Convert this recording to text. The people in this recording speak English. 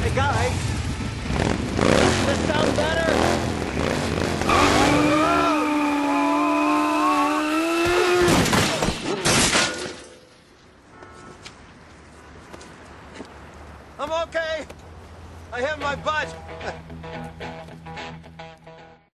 a guy. Does this sound better? I'm okay. I have my butt.